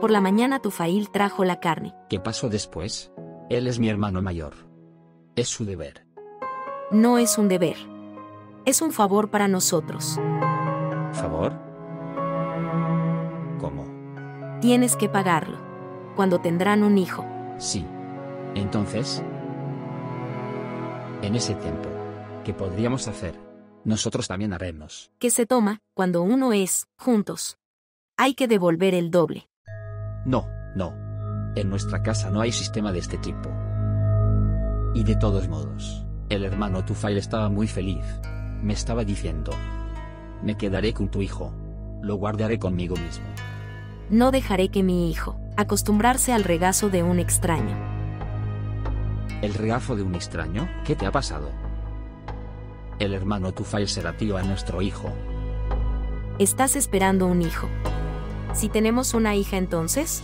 Por la mañana Tufail trajo la carne. ¿Qué pasó después? Él es mi hermano mayor. Es su deber. No es un deber. Es un favor para nosotros. ¿Favor? ¿Cómo? Tienes que pagarlo. Cuando tendrán un hijo. Sí. Entonces, en ese tiempo, ¿qué podríamos hacer? Nosotros también haremos. Que se toma, cuando uno es, juntos. Hay que devolver el doble. No, no. En nuestra casa no hay sistema de este tipo. Y de todos modos, el hermano Tufail estaba muy feliz. Me estaba diciendo: me quedaré con tu hijo. Lo guardaré conmigo mismo. No dejaré que mi hijo acostumbrarse al regazo de un extraño. ¿El regazo de un extraño? ¿Qué te ha pasado? El hermano Tufail será tío a nuestro hijo. Estás esperando un hijo. Si tenemos una hija entonces,